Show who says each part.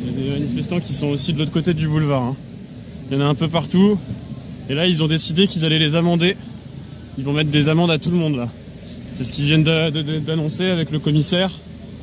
Speaker 1: Il y a des manifestants qui sont aussi de l'autre côté du boulevard. Hein. Il y en a un peu partout. Et là, ils ont décidé qu'ils allaient les amender. Ils vont mettre des amendes à tout le monde, là. C'est ce qu'ils viennent d'annoncer avec le commissaire.